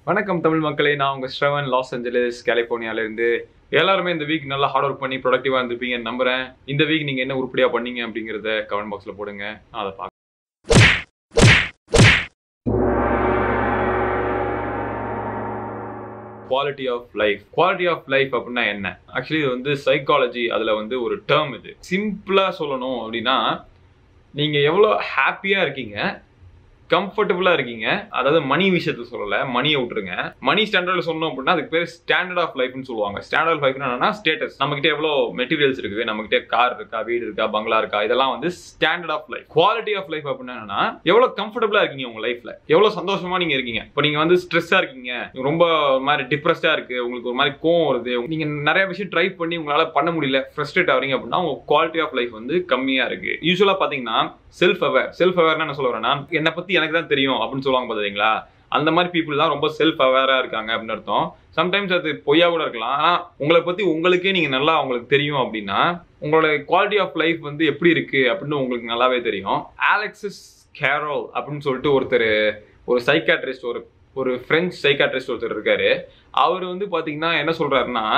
வணக்கம் தமிழ் மக்களே, நான் உங்க Shravan, லாஸ் ஏஞ்சலஸ் கலிபோர்னியால இருந்து. எல்லாருமே இந்த வீக் நல்லா ஹார்ட் ஒர்க் பண்ணி ப்ரொடக்டிவா இருந்திருப்பீங்கன்னு நம்புறேன். இந்த வீக் நீங்க என்ன உருப்படியா பண்ணீங்க அப்படிங்கறத கமெண்ட் பாக்ஸ்ல போடுங்க. நான் அதை பார்க்க. குவாலிட்டி ஆஃப் லைஃப் அப்படின்னா என்ன? ஆக்சுவலி இது வந்து சைக்காலஜி, அதுல வந்து ஒரு டேர்ம். இது சிம்பிளா சொல்லணும் அப்படின்னா, நீங்க எவ்வளவு ஹாப்பியா இருக்கீங்க, கம்ஃபர்டபுளா இருக்கீங்க. அதாவது மணி விஷயத்துல சொல்லல, மணியை விட்டுருங்க. மணி ஸ்டாண்டர்ட்ல சொல்லணும் அப்படின்னா அதுக்கு பேர் ஸ்டாண்டர்ட் ஆஃப் லைஃப்னு சொல்லுவாங்க. ஸ்டாண்டர்ட் ஆஃப் லைஃப்னா என்னன்னா ஸ்டேட்டஸ். நம்ம கிட்ட எவ்வளவு மெட்டீரியல்ஸ் இருக்குது, நம்ம கிட்ட கார் இருக்கா, வீடு இருக்கா, பங்களா இருக்கா, இதெல்லாம் வந்து standard of life. Quality of life அப்படின்னா என்னன்னா எவ்வளவு கம்ஃபர்டபுளா இருக்கீங்க உங்க லைஃப்ல, எவ்வளவு சந்தோஷமா நீங்க இருக்கீங்க. இப்போ நீங்க வந்து ஸ்ட்ரெஸ்ஸா இருக்கீங்க, ரொம்ப மாதிரி டிப்ரெஸ்டா இருக்கு, உங்களுக்கு ஒரு மாதிரி கோவம் வருது, நீங்க நிறைய விஷயம் ட்ரை பண்ணி உங்களால பண்ண முடியல, ஃப்ரஸ்ட்ரேட் ஆகிறீங்க அப்படின்னா உங்க குவாலிட்டி ஆஃப் லைஃப் வந்து கம்மியா இருக்கு. யூஸ்வலா பாத்தீங்கன்னா செல்ஃப் அவேர்னா என்ன சொல்ல வரேன்னா, என்னை பத்தி எனக்கு தான் தெரியும் அப்படின்னு சொல்லுவாங்க பாத்தீங்களா. அந்த மாதிரி பீப்புள் தான் ரொம்ப செல்ஃப் அவேரா இருக்காங்க அப்படின்னு அர்த்தம். சம்டைம்ஸ் அது பொய்யா கூட இருக்கலாம். ஆனா உங்களை பத்தி உங்களுக்கே நீங்க நல்லா உங்களுக்கு தெரியும் அப்படின்னா உங்களோட குவாலிட்டி ஆஃப் லைஃப் வந்து எப்படி இருக்கு அப்படின்னு உங்களுக்கு நல்லாவே தெரியும். அலெக்சிஸ் கேரோல் அப்படின்னு சொல்லிட்டு ஒரு சைக்காட்ரிஸ்ட், ஒரு பிரெஞ்சு சைக்காட்ரிஸ்ட் ஒருத்தர் இருக்காரு. அவர் வந்து பாத்தீங்கன்னா என்ன சொல்றாருன்னா,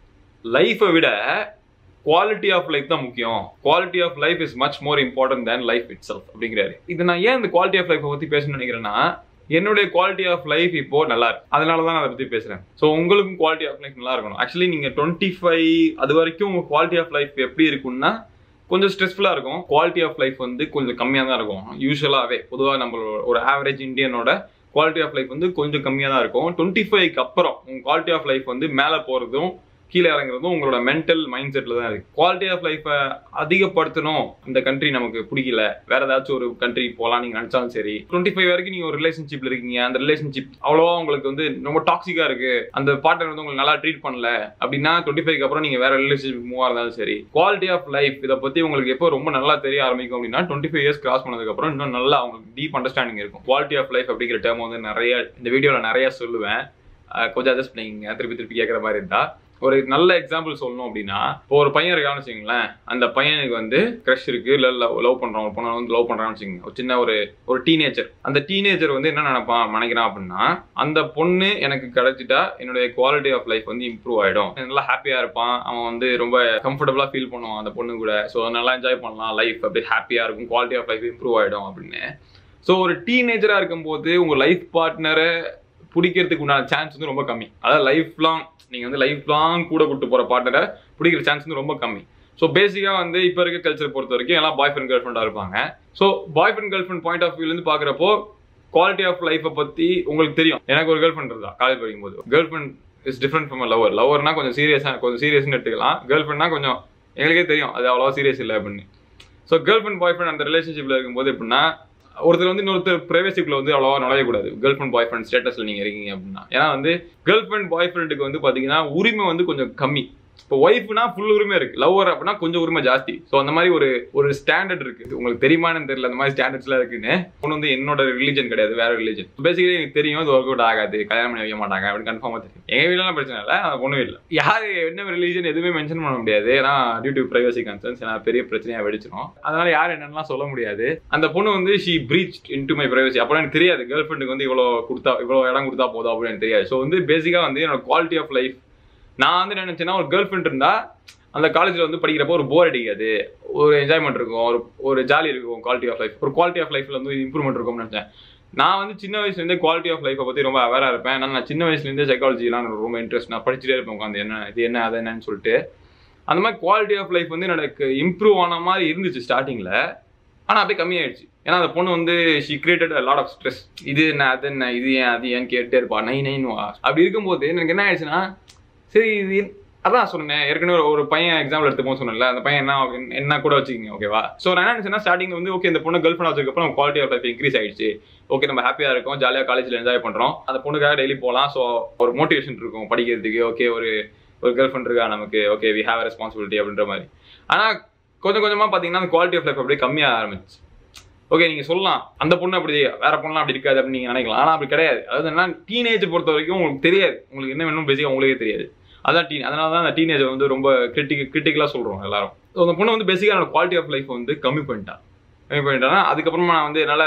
லைஃபை விட குவாலிட்டி ஆஃப் லைஃப் தான் முக்கியம். Quality of life is much more important than life itself அப்படிங்கிறாரு. இது நான் ஏன் இந்த குவாலிட்டி ஆஃப் லைஃப் பத்தி பேசணும்னு நினைக்கிறேன்னா, என்னுடைய குவாலிட்டி ஆஃப் லைஃப் இப்போ நல்லா இருக்கு, அதனால தான் நான் அதை பத்தி பேசுறேன். ஸோ உங்களுக்கும் குவாலிட்டி ஆஃப் லைஃப் நல்லா இருக்கணும். ஆக்சுவலி நீங்க 25 அது வரைக்கும் உங்க குவாலிட்டி ஆஃப் லைஃப் எப்படி இருக்கும்னா கொஞ்சம் ஸ்ட்ரெஸ்ஃபுல்லா இருக்கும். குவாலிட்டி ஆஃப் லைஃப் வந்து கொஞ்சம் கம்மியாக தான் இருக்கும். யூஸ்வலாவே பொதுவாக நம்ம ஒரு ஆவரேஜ் இந்தியனோட குவாலிட்டி ஆஃப் லைஃப் வந்து கொஞ்சம் கம்மியாக தான் இருக்கும். 25க்கு அப்புறம் உங்க குவாலிட்டி ஆஃப் லைஃப் வந்து மேலே போறதும் கீழே இறங்குறதும் உங்களோட மென்டல் மைண்ட் செட்ல தான் இருக்கு. குவாலிட்டி ஆஃப் லைஃபை அதிகப்படுத்தணும், இந்த கண்ட்ரி நமக்கு பிடிக்கல, வேற ஏதாச்சும் ஒரு கண்ட்ரி போகலாம் நீங்க நினைச்சாலும் சரி. 25 வரைக்கும் நீங்க ஒரு ரிலேஷன்ஷிப்ல இருக்கீங்க, அந்த ரிலேஷன்ஷிப் அவ்வளவா உங்களுக்கு வந்து ரொம்ப டாக்ஸிக்கா இருக்கு, அந்த பார்ட்னர் வந்து உங்களுக்கு நல்லா ட்ரீட் பண்ணல அப்படின்னா 25க்கு அப்புறம் நீங்க வேற ரிலேஷன்ஷிப் மூவ் இருந்தாலும் சரி. குவாலிட்டி ஆஃப் லைஃப் இதை பத்தி உங்களுக்கு எப்போ ரொம்ப நல்லா தெரிய ஆரம்பிக்கும் அப்படின்னா 25 இயர்ஸ் கிராஸ் பண்ணதுக்கு அப்புறம் இன்னும் நல்லா உங்களுக்கு டீப் அண்டர்ஸ்டாண்டிங் இருக்கும். குவாலிட்டி ஆஃப் லைஃப் அப்படிங்கிற டேர்ம் வந்து நிறைய இந்த வீடியோல நிறைய சொல்லுவேன். கொஞ்சம் அட்ஜஸ்ட் பண்ணிக்கங்க, திருப்பி கேட்குற மாதிரி இருந்தா. ஒரு நல்ல எக்ஸாம்பிள் சொல்லணும் அப்படின்னா, இப்போ ஒரு பையன் இருக்கான்னு வச்சுங்களேன், அந்த பையனுக்கு வந்து கிரஷ் இருக்கு, இல்லை லவ் பண்றான், ஒரு பொண்ணை வந்து லவ் பண்றான்னு வச்சுக்கோங்க. ஒரு சின்ன ஒரு டீனேஜர். அந்த டீனேஜர் வந்து என்ன நினைக்கிறான் அப்படின்னா, அந்த பொண்ணு எனக்கு கிடைச்சிட்டா என்னுடைய குவாலிட்டி ஆஃப் லைஃப் வந்து இம்ப்ரூவ் ஆயிடும், நல்லா ஹாப்பியா இருப்பான், அவன் வந்து ரொம்ப கம்ஃபர்டபுளா ஃபீல் பண்ணுவான் அந்த பொண்ணு கூட, ஸோ நல்லா என்ஜாய் பண்ணலாம், லைஃப் அப்படி ஹாப்பியா இருக்கும், குவாலிட்டி ஆஃப் லைஃப் இம்ப்ரூவ் ஆயிடும் அப்படின்னு. ஸோ ஒரு டீனேஜரா இருக்கும்போது உங்க லைஃப் பார்ட்னரை பிடிக்கிறதுக்கு உண்டான சான்ஸ் வந்து ரொம்ப கம்மி. அதாவது நீங்க வந்து லைஃப் லாங் கூட கூட்டு போற பார்ட்னரை பிடிக்கிற சான்ஸ் வந்து ரொம்ப கம்மி. ஸோ பேசிக்கா வந்து இப்போ இருக்க கல்ச்சர் பொறுத்த வரைக்கும் எல்லாம் பாய் ஃப்ரெண்ட் கேர்ள் ஃப்ரெண்டா இருப்பாங்க. So boyfriend girlfriend point of வியூல இருந்து பாக்குறப்போ குவாலிட்டி ஆஃப் லைஃபை பத்தி உங்களுக்கு தெரியும். எனக்கு ஒரு கேர்ள் ஃப்ரெண்ட் இருந்தா காலேஜ் படிக்கும்போது. Girlfriend is different from லவர்னா கொஞ்சம் சீரியஸ்னு எடுத்துக்கலாம். கேர்ள் ஃப்ரெண்ட்னா கொஞ்சம் எங்களுக்கே தெரியும் அது அவ்வளவா சீரியஸ் இல்லை அப்படின்னு. So girlfriend boyfriend அந்த ரிலேஷன்ஷிப்ல இருக்கும்போது எப்படின்னா, ஒருத்தர் வந்து இன்னொருத்தர் பிரைவேசிக்குள்ள வந்து அவ்வளவா நுழையக்கூடாது. கேர்ள் ஃப்ரெண்ட் பாய் ஃப்ரெண்ட் ஸ்டேட்டஸ்ல நீங்க இருக்கீங்க அப்படின்னா. ஏன்னா வந்து கேர்ள் ஃப்ரெண்ட் பாய் ஃப்ரெண்டுக்கு வந்து பாத்தீங்கன்னா உரிமை வந்து கொஞ்சம் கம்மி. இப்போ ஒய்ஃப்னா ஃபுல் உரிமை இருக்கு, லவ்வர் அப்படின்னா கொஞ்சம் உரிமை ஜாஸ்தி. ஸோ அந்த மாதிரி ஒரு ஸ்டாண்டர்ட் இருக்கு. உங்களுக்கு தெரியுமான்னு தெரியல, அந்த மாதிரி ஸ்டாண்டர்ட்ஸ்லாம் இருக்குன்னு. ஒன்று வந்து என்னோட ரிலிஜன் கிடையாது, வேற ரிலிஜன். பேசிக்கலி எனக்கு தெரியும் இது ஒர்க் அவுட் ஆகாது, கல்யாணம் பண்ணி வைக்க மாட்டாங்க அப்படின்னு கன்ஃபார்மா தெரியும். எங்க வீட்டுலாம் பிரச்சனை இல்லை, அது ஒன்றும் இல்லை. யாரு என்ன ரிலிஜன் எதுவுமே மென்ஷன் பண்ண முடியாது, ஏன்னா டியூ டு பிரைவசி கன்சர்ன்ஸ் பெரிய பிரச்சனையா வெடிச்சிடும். அதனால யார் என்னென்னலாம் சொல்ல முடியாது. அந்த பொண்ணு வந்து she breached into my privacy. அப்புறம் எனக்கு தெரியாது கேர்ள் ஃப்ரெண்டுக்கு வந்து இவ்வளோ இடம் கொடுத்தா போதும் அப்படின்னு எனக்கு தெரியாது. ஸோ வந்து பேசிக்கா வந்து என்னோட குவாலிட்டி ஆஃப் லைஃப் நான் வந்து நினைச்சேன்னா, ஒரு கேர்ள் ஃப்ரெண்ட் இருந்தா அந்த காலேஜ்ல வந்து படிக்கிறப்போ ஒரு போர் அடிக்காது, ஒரு என்ஜாய்மெண்ட் இருக்கும், ஒரு ஜாலி இருக்கும். குவாலிட்டி ஆஃப் லைஃப், ஒரு குவாலிட்டி ஆஃப் லைஃப்ல வந்து இம்ப்ரூவ்மெண்ட் இருக்கும்னு நினைச்சேன். நான் வந்து சின்ன வயசுல இருந்தே குவாலிட்டி ஆஃப் லைஃபை பத்தி ரொம்ப அவேரா இருப்பேன். நான் சின்ன வயசுல இருந்தே சைக்காலஜிலாம் ரொம்ப இன்ட்ரெஸ்ட், நான் படிச்சுட்டே இருப்பேன் உட்காந்து, இது என்ன அது என்னன்னு சொல்லிட்டு. அந்த மாதிரி குவாலிட்டி ஆஃப் லைஃப் வந்து எனக்கு இம்ப்ரூவ் ஆன மாதிரி இருந்துச்சு ஸ்டார்டிங்ல. ஆனா அப்படியே கம்மியாயிடுச்சு. ஏன்னா அந்த பொண்ணு வந்து she created a lot of stress. இது என்ன அது என்ன இது ஏன் அது ஏன்னு கேட்டே இருப்பா, நைன்வா. அப்படி இருக்கும்போது எனக்கு என்ன ஆயிடுச்சுன்னா, சரி இது அதான் சொன்னேன் ஏற்கனவே ஒரு பையன் எக்ஸாம்பிள் எடுத்துப்போம் சொன்னேன்ல, அந்த பையன் என்ன கூட வச்சுக்கிங்க ஓகேவா. ஸோ நான் என்ன நினைச்சேன்னா, ஸ்டார்டிங்ல வந்து ஓகே இந்த பொண்ணு கேர்ள் ஃப்ரெண்ட் வச்சதுக்கப்புறம் குவாலிட்டி ஆஃப் லைஃப் இன்க்ரீஸ் ஆயிடுச்சு, ஓகே நம்ம ஹாப்பியா இருக்கோம், ஜாலியா காலேஜ்ல என்ஜாய் பண்றோம், அந்த பொண்ணுக்காக டெய்லி போகலாம், ஸோ ஒரு மோட்டிவேஷன் இருக்கும் படிக்கிறதுக்கு, ஓகே ஒரு கேர்ள் ஃப்ரெண்ட் இருக்கா நமக்கு, ஓகே வி ஹேவ் ரெஸ்பான்சிபிலிட்டி அப்படின்ற மாதிரி. ஆனா கொஞ்சம் கொஞ்சமா பாத்தீங்கன்னா அந்த குவாலிட்டி ஆஃப் லைஃப் அப்படியே கம்மியாக ஆரம்பிச்சு. ஓகே நீங்க சொல்லலாம் அந்த பொண்ணு அப்படி வேற பொண்ணு அப்படி இருக்காது அப்படின்னு நீங்க நினைக்கலாம். ஆனா அப்படி கிடையாது. அதாவது என்ன, டீனேஜ் பொறுத்த வரைக்கும் உங்களுக்கு தெரியாது, உங்களுக்கு என்ன வேணும் பேசிக்கா உங்களுக்கே தெரியாது. அதான் அதனால தான் அந்த டீனேஜ் வந்து ரொம்ப கிரிட்டிக்கலா சொல்றோம் எல்லாரும். அந்த பொண்ணு வந்து பேசிக்கா என்னோட குவாலிட்டி ஆஃப் லைஃப் வந்து கம்மி பண்ணிட்டானா அதுக்கப்புறமா நான் வந்து என்னால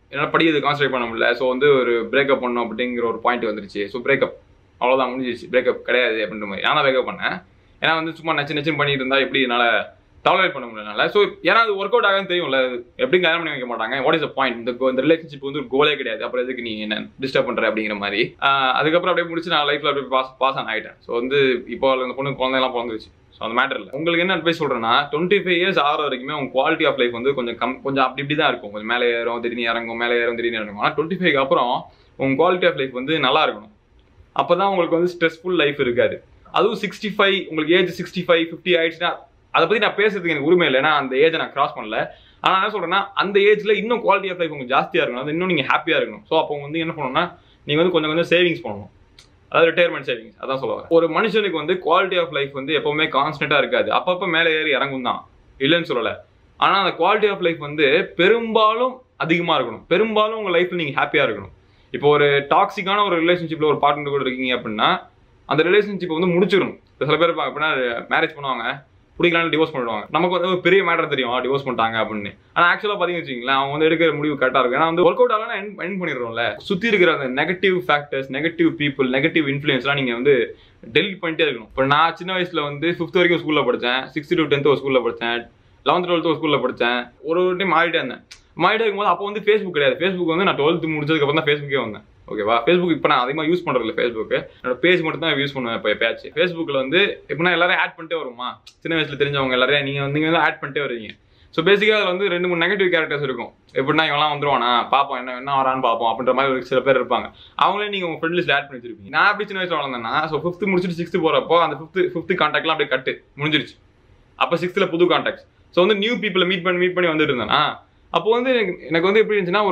என்னால் படிக்கிறது கான்சன்ட்ரேட் பண்ண முடியல. ஸோ வந்து ஒரு பிரேக்கப் பண்ணணும் அப்படிங்கிற ஒரு பாயிண்ட் வந்துருச்சு. ஸோ பிரேக்கப் அவ்வளோதான், முடிஞ்சிருச்சு, பிரேக்கப் கிடையாது அப்படின்ற மாதிரி. ஆனால் பிரேக்கப் பண்ணேன். ஏன்னா வந்து சும்மா நச்சுன்னு பண்ணிட்டு இருந்தா எப்படி என்னால் டாலரேட் பண்ண முடியலனால. ஸோ ஏன்னா அது ஒர்க் அவுட் ஆகான்னு தெரியும்ல, எப்படி கல்யாணம் பண்ணி வைக்க மாட்டாங்க. What is the point? இந்த ரிலேஷன்ஷிப் வந்து ஒரு கோலே கிடையாது, அப்புறம் எதுக்கு நீ என்ன டிஸ்டர்ப் பண்ற அப்படிங்கிற மாதிரி. அதுக்கப்புறம் அப்படியே முடிச்சு நான் லைஃப்ல அப்படியே பாஸ் ஆன் ஆகிட்டேன். ஸோ வந்து இப்போ அந்த பொண்ணு குழந்தைலாம் பிறந்துருச்சு. ஸோ அந்த மேட்டர் இல்லை. உங்களுக்கு என்ன அட்வைஸ் சொல்றேன்னா, 25 இயர்ஸ் ஆகிற வரைக்குமே உங்க குவாலிட்டி ஆஃப் லைஃப் வந்து கொஞ்சம் அப்படி இப்படி தான் இருக்கும். கொஞ்சம் மேலே ஏறும், திடீர்னு இறங்கும், மேலே ஏறும், திடீர்னு இறங்கும். ஆனால் 25க்கு அப்புறம் உங்க குவாலிட்டி ஆஃப் லைஃப் வந்து நல்லா இருக்கணும். அப்பதான் உங்களுக்கு வந்து ஸ்ட்ரெஸ்ஃபுல் லைஃப் இருக்காது. அதுவும் 65, உங்களுக்கு ஏஜ் 65, 50 ஆயிடுச்சுன்னா அதை பத்தி நான் பேசுறதுக்கு எனக்கு உரிமை இல்லை, ஏன்னா அந்த ஏஜை நான் கிராஸ் பண்ணல. ஆனா என்ன சொல்றேன்னா, அந்த ஏஜ்ல இன்னும் குவாலிட்டி ஆஃப் லைஃப் உங்களுக்கு ஜாஸ்தியா இருக்கணும், அது இன்னும் நீங்க ஹாப்பியா இருக்கணும். ஸோ அப்போ வந்து என்ன பண்ணணும்னா, நீங்க வந்து கொஞ்சம் சேவிங்ஸ் பண்ணணும். அதாவது ரிட்டையர்மெண்ட் சேவிங்ஸ். அதான் சொல்லுவாங்க. ஒரு மனுஷனுக்கு வந்து குவாலிட்டி ஆஃப் லைஃப் வந்து எப்பவுமே கான்ஸ்டன்டா இருக்காது, அப்பப்போ மேலே ஏறி இறங்கும் தான், இல்லைன்னு சொல்லலை. ஆனா அந்த குவாலிட்டி ஆஃப் லைஃப் வந்து பெரும்பாலும் அதிகமா இருக்கணும். பெரும்பாலும் உங்க லைஃப்ல நீங்க ஹாப்பியா இருக்கணும். இப்போ ஒரு டாக்ஸிக்கான ஒரு ரிலேஷன்ஷிப்ல ஒரு பார்ட்னர் கூட இருக்கீங்க அப்படின்னா, அந்த ரிலேஷன்ஷிப் வந்து முடிச்சிடணும். சில பேர் அப்படின்னா மேரேஜ் பண்ணுவாங்க, பிடிக்கலான்னு டிவோர்ஸ் பண்ணிடுவாங்க. நமக்கு வந்து ஒரு பெரிய மேட்டர் தெரியும், டிவோர்ஸ் பண்ணிட்டாங்க அப்படின்னு. ஆனால் ஆக்சுவலாக பார்த்தீங்கன்னு வச்சுக்கீங்களேன், அவங்க வந்து எடுக்கிற முடிவு கரெக்டாக இருக்கும். ஏன்னா வந்து ஒர்க் அவுட் ஆகலாம் எண்ட் பண்ணிடுறோம்ல. சுற்றி இருக்கிற அந்த negative factors, negative people, negative இன்ஃப்ளூயன்ஸ்லாம் நீங்கள் வந்து டெலிட் பண்ணிட்டே இருக்கணும். இப்போ நான் சின்ன வயசில் வந்து 5th வரைக்கும் ஸ்கூலில் படித்தேன், 6th to 10th ஒரு ஸ்கூலில் படித்தேன், 11th 12th ஒரு ஸ்கூலில் படித்தேன். ஒரு டைம் மாறிட்டே இருந்தேன். மாறிட்டே இருக்கும்போது அப்போ வந்து ஃபேஸ்புக் கிடையாது. ஃபேஸ்புக் வந்து நான் 12th முடிச்சதுக்கப்புறம் தான் ஃபேஸ்புக்கே வந்தேன். ஓகேவா? ஃபேஸ்புக் இப்போ நான் அதிகமாக யூஸ் பண்ணுறதில்ல. ஃபேஸ்புக் என்னோட பேஜ் மட்டும் தான் யூஸ் பண்ணுவேன். இப்போ பேச்சு ஃபேஸ்புக்கில் வந்து எப்படின்னா எல்லாரும் ஆட் பண்ணிட்டே வருமா, சின்ன வயசில் தெரிஞ்சவங்க எல்லாரையும் நீங்கள் வந்து ஆட் பண்ணிட்டே வருவீங்க. ஸோ பேசிக்காக அதில் வந்து 2-3 நெகட்டிவ் கேரக்டர்ஸ் இருக்கும். எப்படின்னா இவெல்லாம் வந்துருவானா, பார்ப்போம் என்ன வரான்னு பார்ப்போம் அப்படின்ற மாதிரி ஒரு சில பேர் இருப்பாங்க. அவங்களே நீங்கள் உங்கள் ஃப்ரெண்ட் லிஸ்ட் ஆட் பண்ணி வச்சிருப்பீங்க. நான் அப்படி சின்ன வயசில் வளர்ந்தேன்னா, ஸோ 5th முடிச்சுட்டு 6th போகிறப்போ அந்த 5th கான்டாக்ட்லாம் அப்படியே கட்டு முடிஞ்சிருச்சு. அப்போ 6th புது கான்டாக்ட்ஸ். ஸோ வந்து நியூ பீப்புளை மீட் பண்ணி வந்துட்டு இருந்தேன்னா, அப்போ வந்து எனக்கு வந்து எப்படி இருந்துச்சுன்னா,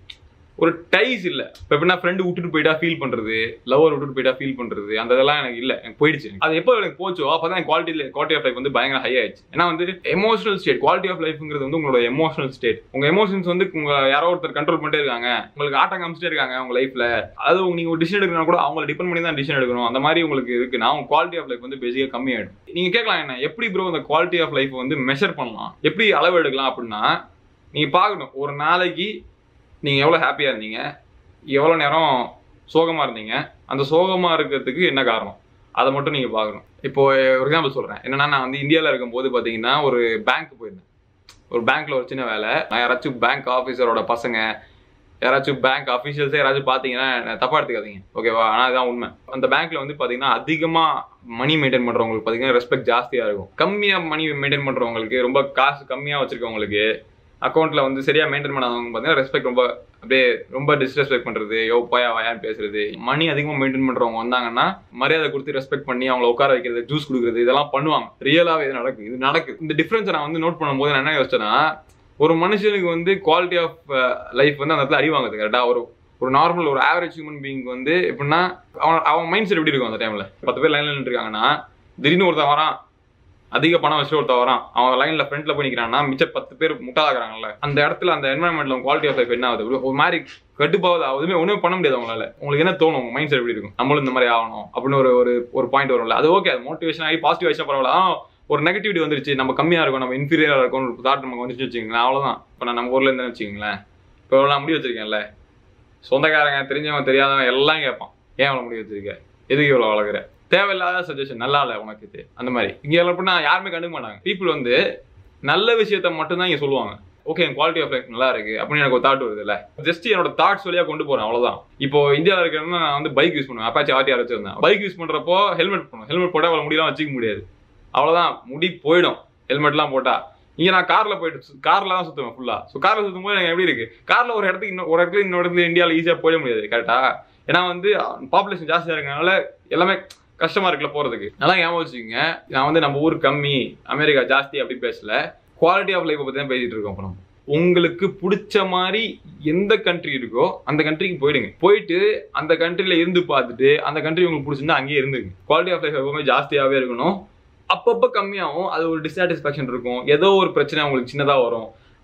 ஒரு டைஸ் இல்லை. இப்போ எப்படின்னா ஃப்ரெண்டு விட்டுட்டு போயிட்டா ஃபீல் பண்ணுறது, லவர் விட்டுட்டு போயிட்டா ஃபீல் பண்ணுறது, அந்த இதெல்லாம் எனக்கு இல்லை, எனக்கு போயிடுச்சு. அது எப்போ எனக்கு போச்சோ அப்போ தான் குவாலிட்டி ஆஃப் லைஃப் வந்து பயங்கர ஹை ஆயிடுச்சு. ஏன்னா வந்து எமோஷனல் ஸ்டேட், குவாலிட்டி ஆஃப் லைஃப்ங்கிறது வந்து உங்களோட எமோஷனல் ஸ்டேட். உங்கள் எமோஷன்ஸ் வந்து யாரோ ஒருத்தர் கண்ட்ரோல் பண்ணிட்டே இருக்காங்க, உங்களுக்கு ஆட்டம் காமிச்சிட்டே இருக்காங்க உங்க லைஃப்ல. அதாவது நீங்கள் ஒரு டிசிஷன் எடுக்கணும் கூட அவங்களை டிபெண்ட் பண்ணி தான் டிசிஷன் எடுக்கணும். அந்த மாதிரி உங்களுக்கு இருக்குன்னா உங்க குவாலிட்டி ஆஃப் லைஃப் வந்து பேசிக்காக கம்மியாயிடும். நீங்கள் கேட்கலாம், என்ன எப்படி ப்ரோ அந்த குவாலிட்டி ஆஃப் லைஃப் வந்து மெஷர் பண்ணலாம், எப்படி அளவு எடுக்கலாம் அப்படின்னா, நீங்கள் பார்க்கணும் ஒரு நாளைக்கு நீங்கள் எவ்வளோ ஹாப்பியாக இருந்தீங்க, எவ்வளோ நேரம் சோகமாக இருந்தீங்க, அந்த சோகமாக இருக்கிறதுக்கு என்ன காரணம், அதை மட்டும் நீங்கள் பார்க்கணும். இப்போ ஒரு எக்ஸாம்பிள் சொல்கிறேன். என்னன்னா, நான் வந்து இந்தியாவில் இருக்கும்போது பார்த்தீங்கன்னா ஒரு பேங்க் போயிருந்தேன். ஒரு பேங்க்கில் ஒரு சின்ன வேலை. நான் யாராச்சும் பேங்க் ஆஃபீஸரோட பசங்க, யாராச்சும் பேங்க் அஃபீஷியல்ஸே யாராச்சும் பார்த்தீங்கன்னா தப்பாக எடுத்துக்காதீங்க, ஓகேவா? ஆனால் அதுதான் உண்மை. அந்த பேங்க்கில் வந்து பார்த்தீங்கன்னா அதிகமாக மணி மெயின்டைன் பண்ணுறவங்களுக்கு பார்த்தீங்கன்னா ரெஸ்பெக்ட் ஜாஸ்தியாக இருக்கும். கம்மியாக மணி மெயின்டைன் பண்ணுறவங்களுக்கு, ரொம்ப காசு கம்மியாக வச்சுருக்கவங்களுக்கு, அக்கௌண்ட்டில் வந்து சரியாக மெயின்டைன் பண்ணாதவங்க பார்த்தீங்கன்னா ரெஸ்பெக்ட் ரொம்ப அப்படியே ரொம்ப டிஸ்ரெஸ்பெக்ட் பண்ணுறது, யோப்பாயா வாயான்னு பேசுறது. மணி அதிகமாக மெயின்டைன் பண்ணுறவங்க வந்தாங்கன்னா மரியாதை கொடுத்து ரெஸ்பெக்ட் பண்ணி அவங்கள உட்கார வைக்கிறது, ஜூஸ் கொடுக்குறது, இதெல்லாம் பண்ணுவாங்க. ரியலாகவே இது நடக்குது. இந்த டிஃப்ரென்ஸை நான் வந்து நோட் பண்ணும்போது நான் என்ன யோசிச்சேன்னா, ஒரு மனுஷனுக்கு வந்து குவாலிட்டி ஆஃப் லைஃப் வந்து அந்த இடத்துல அடி வாங்குது. கரெக்டாக ஒரு நார்மல் ஒரு ஆவரேஜ் ஹியூமன் பீயிங் வந்து எப்படின்னா அவன் மைண்ட் செட் எப்படி இருக்கும் அந்த டைமில். 10 பேர் லைனில் நின்றுருக்காங்கன்னா திடீர்னு ஒருத்தன் வரான், அதிக பணம் வச்சுட்டு ஒருத்தர் வரான், அவன் லைன்ல ஃப்ரண்ட்ல போய் நிற்கிறான்னா மிச்சம் 10 பேர் முட்டாளாக்குறாங்கல்ல. அந்த இடத்துல அந்த என்வரன்மெண்ட்ல குவாலிட்டி ஆஃப் லைஃப் என்ன ஆகுது, ஒரு மாதிரி கட்டுப்பாவது ஆகுதுமே, ஒன்றுமே பண்ண முடியாது அவங்களால. உங்களுக்கு என்ன தோணும், உங்க மைண்ட் செட் எப்படி இருக்கும், நம்மளும் இந்த மாதிரி ஆகணும் அப்படின்னு ஒரு பாயிண்ட் வரும்ல. அது ஓகே, அது மோட்டிவேஷன் ஆகி பாசிட்டிவ் ஆயிடுச்சா பரவாயில்ல. ஒரு நெகட்டிவிட்டி வந்துருச்சு, நம்ம கம்மியா இருக்கும், நம்ம இன்ஃபீரியரா இருக்கும் ஒரு தாட் நமக்கு வந்துச்சு வச்சுக்கீங்களேன், அவ்வளவுதான். இப்போ நான் நம்ம ஊர்ல இருந்தேன்னு வச்சுக்கீங்களேன், இப்போ நான் முடி வச்சிருக்கேன்ல, சொந்தக்காரங்க தெரிஞ்சவன் தெரியாதவன் எல்லாம் கேட்பான், ஏன் அவ்வளோ முடி வச்சிருக்க, எதுக்கு இவ்வளோ வளர்க்குற, தேவையில்லாத சஜஷன், நல்லா இல்லை உனக்கு இது, அந்த மாதிரி. இங்கே எப்படின்னா யாருமே கண்டுக்க மாட்டாங்க. பீப்புள் வந்து நல்ல விஷயத்த மட்டும்தான் இங்கே சொல்லுவாங்க. ஓகே, என் குவாலிட்டி ஆஃப் லைஃப் நல்லா இருக்கு அப்படின்னு எனக்கு ஒரு தாட் வருது இல்லை, ஜஸ்ட் என்னோட தாட்ஸ் வழியாக கொண்டு போறேன், அவ்வளோதான். இப்போ இந்தியாவில் இருக்கிறேன்னா நான் வந்து பைக் யூஸ் பண்ணுவேன், அப்பாச்சி RTR வச்சிருந்தேன். பைக் யூஸ் பண்றப்போ ஹெல்மெட் போடணும், ஹெல்மெட் போட்டால் அவளை முடியெல்லாம் வச்சுக்க முடியாது, அவ்வளோதான், முடி போயிடும் ஹெல்மெட்லாம் போட்டா. இங்கே நான் காரில் போயிட்டு காரில் தான் சுற்றுவேன் ஃபுல்லாக. ஸோ காரில் சுற்றும் போது எனக்கு எப்படி இருக்கு, காரில் ஒரு இடத்துல இன்னொரு இடத்துல இந்தியாவில் ஈஸியாக போயிட முடியாது கரெக்டா. ஏன்னா வந்து பாப்புலேஷன் ஜாஸ்தியாக இருக்கனால எல்லாமே கஷ்டமா இருக்குல்ல போறதுக்கு. நல்லா ஞாபகம் வச்சுக்கோங்க, நான் வந்து நம்ம ஊர் கம்மி அமெரிக்கா ஜாஸ்தி அப்படி பேசல, குவாலிட்டி ஆஃப் லைஃப் பற்றி தான் பேசிட்டு இருக்கோம். இப்போ நம்ம உங்களுக்கு பிடிச்ச மாதிரி எந்த கண்ட்ரி இருக்கோ அந்த கண்ட்ரிக்கு போயிடுங்க, போயிட்டு அந்த கண்ட்ரில இருந்து பார்த்துட்டு அந்த கண்ட்ரி உங்களுக்கு பிடிச்சிருந்தா அங்கேயே இருந்துருங்க. குவாலிட்டி ஆஃப் லைஃப் எப்பவுமே ஜாஸ்தியாகவே இருக்கணும், அப்பப்போ கம்மியாகும். அது ஒரு டிஸாட்டிஸ்ஃபேக்ஷன் இருக்கும், ஏதோ ஒரு பிரச்சனை உங்களுக்கு சின்னதாக வரும்,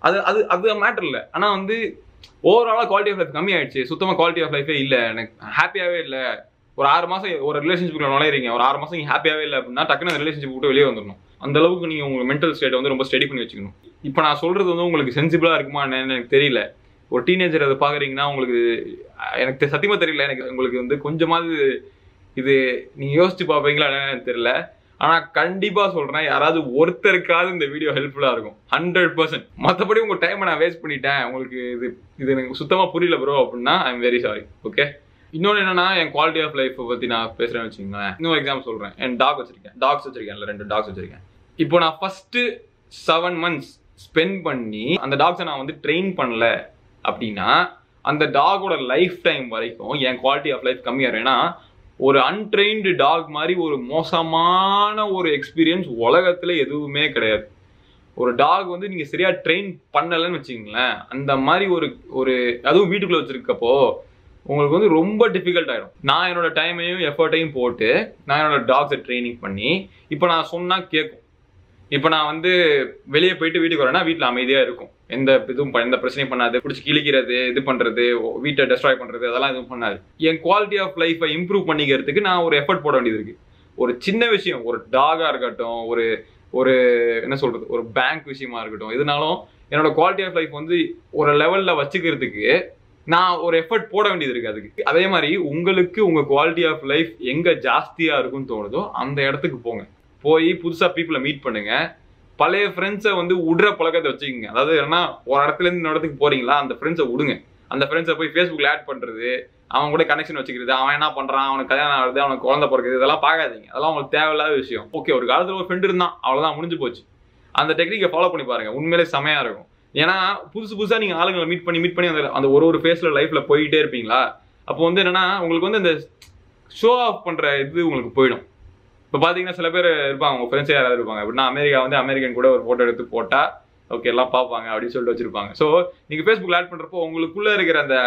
அது மேட்டர் இல்லை. ஆனால் வந்து ஓவராலாக குவாலிட்டி ஆஃப் லைஃப் கம்மி ஆயிடுச்சு, சுத்தமாக குவாலிட்டி ஆஃப் லைஃபே இல்லை, எனக்கு ஹாப்பியாகவே இல்லை. ஒரு 6 மாதம் ஒரு ரிலேஷன்ஷிப்ல நுழையிறீங்க, ஒரு 6 மாதம் நீங்கள் ஹாப்பியாகவே இல்லை அப்படின்னா டக்குனு அந்த ரிலேஷன்ஷிப் விட்டு வெளியே வந்துடணும். அந்த அளவுக்கு நீங்கள் உங்கள் மென்டல் ஸ்டேட் வந்து ரொம்ப ஸ்டடி பண்ணி வச்சுக்கணும். இப்போ நான் சொல்றது வந்து உங்களுக்கு சென்சிபிளாக இருக்குமா என்னன்னு எனக்கு தெரியல. ஒரு டீனேஜர் அதை பார்க்குறீங்கன்னா உங்களுக்கு எனக்கு சத்தியமாக தெரியல, எனக்கு உங்களுக்கு வந்து கொஞ்சமாவது இது நீங்கள் யோசிச்சு பார்ப்பீங்களா என்னன்னு தெரியல. ஆனால் கண்டிப்பாக சொல்கிறேன், யாராவது ஒருத்தருக்காவது இந்த வீடியோ ஹெல்ப்ஃபுல்லாக இருக்கும் 100%. மற்றபடி உங்கள் டைமை நான் வேஸ்ட் பண்ணிட்டேன், உங்களுக்கு இது எனக்கு சுத்தமாக புரியல ப்ரோ அப்படின்னா I am very sorry. Okay, இன்னொன்று என்னன்னா, என் குவாலிட்டி ஆஃப் லைஃப்பை பற்றி நான் பேசுகிறேன்னு வச்சுக்கோங்களேன். இன்னொரு எக்ஸாம்பிள் சொல்கிறேன். என் டாக்ஸ் வச்சிருக்கேன், இல்லை 2 டாக்ஸ் வச்சிருக்கேன். இப்போ நான் ஃபர்ஸ்ட் 7 months ஸ்பெண்ட் பண்ணி அந்த டாக்ஸை நான் வந்து ட்ரெயின் பண்ணல அப்படின்னா அந்த டாகோட லைஃப் டைம் வரைக்கும் என் குவாலிட்டி ஆஃப் லைஃப் கம்மியாக. ஏன்னா ஒரு அன்ட்ரெயின்டு டாக் மாதிரி ஒரு மோசமான ஒரு எக்ஸ்பீரியன்ஸ் உலகத்தில் எதுவுமே கிடையாது. ஒரு டாக் வந்து நீங்கள் சரியாக ட்ரெயின் பண்ணலைன்னு வச்சுங்களேன், அந்த மாதிரி ஒரு அதுவும் வீட்டுக்குள்ளே வச்சுருக்கப்போ உங்களுக்கு வந்து ரொம்ப டிஃபிகல்ட் ஆகிடும். நான் என்னோட டைமையும் எஃபர்ட்டையும் போட்டு நான் என்னோட டாக்ஸை ட்ரைனிங் பண்ணி இப்போ நான் சொன்னால் கேட்கும். இப்போ நான் வந்து வெளியே போயிட்டு வீட்டுக்கு வரேன்னா வீட்டில் அமைதியாக இருக்கும், எந்த பிரச்சனையும் பண்ணாது, பிடிச்சி கிழிக்கிறது, இது பண்ணுறது, வீட்டை டெஸ்ட்ராய் பண்ணுறது, அதெல்லாம் எதுவும் பண்ணாது. என் குவாலிட்டி ஆஃப் லைஃப்பை இம்ப்ரூவ் பண்ணிக்கிறதுக்கு நான் ஒரு எஃபர்ட் போட வேண்டியது இருக்குது. ஒரு சின்ன விஷயம், ஒரு டாகாக இருக்கட்டும், ஒரு என்ன சொல்கிறது, ஒரு பேங்க் விஷயமா இருக்கட்டும், எதுனாலும் என்னோட குவாலிட்டி ஆஃப் லைஃப் வந்து ஒரு லெவலில் வச்சுக்கிறதுக்கு நான் ஒரு எஃபர்ட் போட வேண்டியது இருக்குது அதுக்கு. அதே மாதிரி உங்களுக்கு உங்கள் குவாலிட்டி ஆஃப் லைஃப் எங்கே ஜாஸ்தியாக இருக்குன்னு தோணுதோ அந்த இடத்துக்கு போங்க. போய் புதுசாக பீப்புளை மீட் பண்ணுங்க. பழைய ஃப்ரெண்ட்ஸை வந்து விடுற பழக்கத்தை வச்சுக்கோங்க. அதாவது ஏன்னா ஒரு இடத்துலேருந்து இன்னொரு இடத்துக்கு போறீங்களா, அந்த ஃப்ரெண்ட்ஸை விடுங்க. அந்த ஃப்ரெண்ட்ஸை போய் ஃபேஸ்புக்கில் ஆட் பண்ணுறது, அவன் கூட கனெக்ஷன் வச்சுக்கிறது, அவன் என்ன பண்ணுறான், அவனுக்கு கல்யாணம் ஆகுது, அவனுக்கு குழந்தை பிறகுது, இதெல்லாம் பார்க்காதீங்க. அதெல்லாம் உங்களுக்கு தேவையில்லாத விஷயம். ஓகே, ஒரு காலத்தில் ஒரு ஃப்ரெண்டு இருந்தான், அவ்வளோதான், முடிஞ்சு போச்சு. அந்த டெக்னிக்கை ஃபாலோ பண்ணி பாருங்க, உண்மையிலே செமையாக இருக்கும். ஏன்னா புதுசாக நீங்கள் ஆளுங்களை மீட் பண்ணி அந்த ஒரு ஃபேஸில் லைஃப்பில் போயிட்டே இருப்பீங்களா, அப்போ வந்து என்னன்னா உங்களுக்கு வந்து இந்த ஷோ ஆஃப் பண்ணுற இது உங்களுக்கு போயிடும். இப்போ பார்த்தீங்கன்னா சில பேர் இருப்பாங்க, உங்கள் ஃப்ரெண்ட்ஸே யாராவது இருப்பாங்க அப்படின்னா, அமெரிக்கா வந்து அமெரிக்கன் கூட ஒரு ஃபோட்டோ எடுத்து போட்டால் ஓகே எல்லாம் பார்ப்பாங்க அப்படின்னு சொல்லிட்டு வச்சிருப்பாங்க. ஸோ நீங்கள் ஃபேஸ்புக்கில் ஆட் பண்ணுறப்போ உங்களுக்குள்ளே இருக்கிற அந்த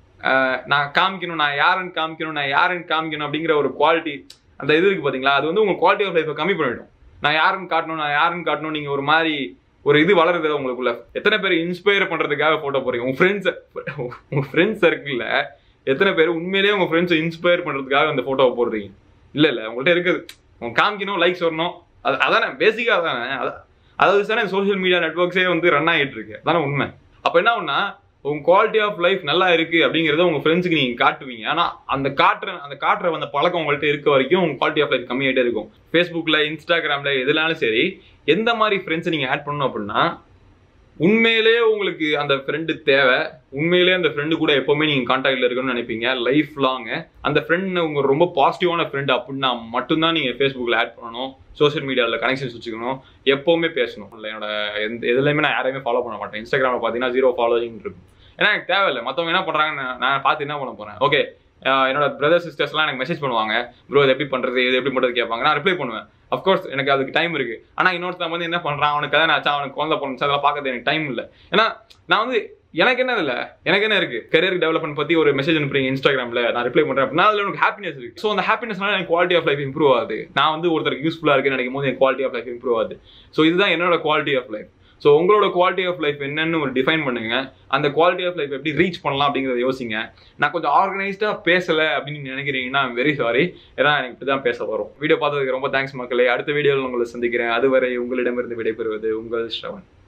நான் காமிக்கணும், நான் யாருன்னு காமிக்கணும் அப்படிங்கிற ஒரு குவாலிட்டி, அந்த இது இருக்குது பார்த்தீங்களா, அது வந்து உங்கள் குவாலிட்டி ஆஃப் லைஃப்பை கம்மி பண்ணிவிடும். நான் யாருன்னு காட்டணும் நீங்கள் ஒரு மாதிரி ஒரு இது வளருது உங்களுக்குள்ள. எத்தனை பேர் இன்ஸ்பயர் பண்ணுறதுக்காக ஃபோட்டோ போடுறீங்க? உங்கள் ஃப்ரெண்ட்ஸ் சர்க்கிளில் எத்தனை பேர் உண்மையிலேயே உங்கள் ஃப்ரெண்ட்ஸை இன்ஸ்பயர் பண்ணுறதுக்காக அந்த ஃபோட்டோவை போடுறீங்க? இல்லை உங்கள்கிட்ட இருக்குது, உங்க காமிக்கணும், லைக்ஸ் வரணும், அதானே பேசிக்காக. அதானே அதாவது தானே சோஷியல் மீடியா நெட்வொர்க்ஸே வந்து ரன் ஆகிட்டு இருக்கு, அதானே உண்மை. அப்போ என்ன ஒன்றா, உங்க குவாலிட்டி ஆஃப் லைஃப் நல்லா இருக்கு அப்படிங்கிறத உங்க ஃப்ரெண்ட்ஸுக்கு நீங்க காட்டுவீங்க. ஆனால் அந்த காட்டுற அந்த பழக்கம் உங்கள்கிட்ட இருக்க வரைக்கும் உங்க குவாலிட்டி ஆஃப் லைஃப் கம்மியாகிட்டே இருக்கும். ஃபேஸ்புக்கில், இன்ஸ்டாகிராமில் எதுனாலும் சரி, எந்த மாதிரி ஃப்ரெண்ட்ஸை நீங்கள் ஆட் பண்ணணும் அப்படின்னா, உண்மையிலேயே உங்களுக்கு அந்த ஃப்ரெண்டு தேவை, உண்மையிலேயே அந்த ஃப்ரெண்டு கூட எப்போவுமே நீங்கள் கான்டாக்டில் இருக்கணும்னு நினைப்பீங்க லைஃப் லாங்கு. அந்த ஃப்ரெண்டு உங்கள் ரொம்ப பாசிட்டிவான ஃப்ரெண்டு அப்படின்னா மட்டும்தான் நீங்கள் ஃபேஸ்புக்கில் ஆட் பண்ணணும், சோஷியல் மீடியாவில் கனெக்ஷன்ஸ் வச்சுக்கணும், எப்போவுமே பேசணும். இல்லை என்னோட எதுலையுமே நான் யாரையுமே ஃபாலோ பண்ண மாட்டேன். இன்ஸ்டாகிராமில் பார்த்தீங்கன்னா 0 ஃபாலோவிங் இருக்கும். ஏன்னா எனக்கு தேவையில்லை, மற்றவங்க என்ன பண்ணுறாங்கன்னு நான் பார்த்து என்ன பண்ண போகிறேன். ஓகே, என்னோட பிரதர் சிஸ்டர்ஸ்லாம் எனக்கு மெசேஜ் பண்ணுவாங்க, ப்ரோ இது எப்படி பண்ணுறது, இது எப்படி பண்ணுறது கேட்பாங்க, நான் ரிப்ளை பண்ணுவேன். அஃப்கோர்ஸ் எனக்கு அதுக்கு டைம் இருக்குது. ஆனால் இன்னொருத்தன் வந்து என்ன பண்ணுறான், அவனுக்கு கதை ஆச்சா, அவனுக்கு குழந்தை பொண்ணு, அதெல்லாம் பார்க்கறது எனக்கு டைம் இல்லை. ஏன்னா நான் வந்து எனக்கு என்ன இருக்குது, கரியர் டெவலப்மெண்ட் பற்றி ஒரு மெசேஜ் அனுப்புறீங்க இன்ஸ்டாகிராமில், நான் ரிப்ளை பண்ணுறேன் அப்படின்னா அதில் எனக்கு ஹாப்பினஸ் இருக்குது. ஸோ அந்த ஹாப்பினஸ்னால எனக்கு குவாலிட்டி ஆஃப் லைஃப் இம்ப்ரூவ் ஆகுது. நான் வந்து ஒருத்தருக்கு யூஸ்ஃபுல்லாக இருக்குன்னு நினைக்கும் போது என் குவாலிட்டி ஆஃப் லைஃப் இம்ப்ரூவ் ஆகுது. ஸோ இதுதான் என்னோட குவாலிட்டி ஆஃப் லைஃப். ஸோ உங்களோட குவாலிட்டி ஆஃப் லைஃப் என்னன்னு ஒரு டிஃபைன் பண்ணுங்க. அந்த குவாலிட்டி ஆஃப் லைஃப் எப்படி ரீச் பண்ணலாம் அப்படிங்கிறத யோசிங்க. நான் கொஞ்சம் ஆர்கனைஸ்டாக பேசலை அப்படின்னு நினைக்கிறீங்கன்னா வெரி சாரி, ஏன்னா எனக்கு இப்படி தான் பேச வரும். வீடியோ பார்த்ததுக்கு ரொம்ப தேங்க்ஸ் மக்களே. அடுத்த வீடியோவில் உங்களை சந்திக்கிறேன். அதுவரை உங்களிடமிருந்து விடைபெறுவது உங்கள் ஸ்ரவன்.